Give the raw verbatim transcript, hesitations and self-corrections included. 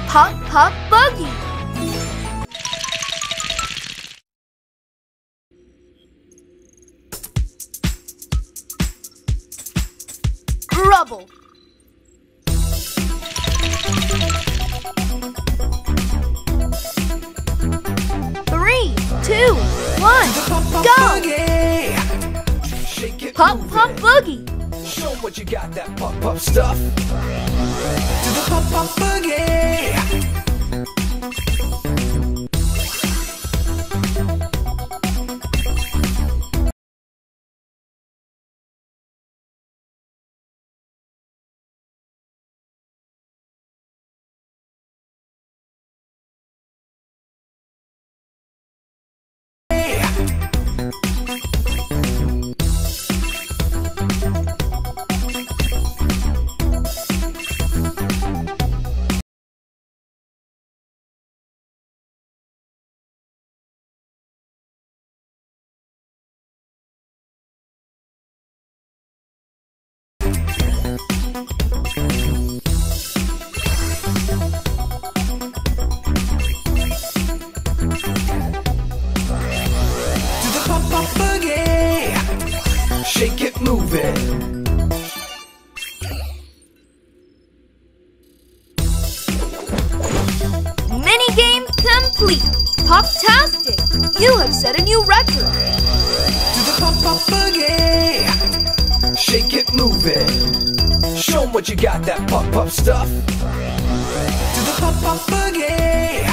Pop, pop, boogie. Rubble. Three, two, one, go! Pop, pop, boogie. Show what you got, that pop, pop stuff. To the pop, pop, boogie. Shake it, move it. Mini game complete. Poptastic! You have set a new record. To the pop, pop, boogie. Shake it, move it. Show 'em what you got, that pop, pop stuff. To the pop, pop, boogie.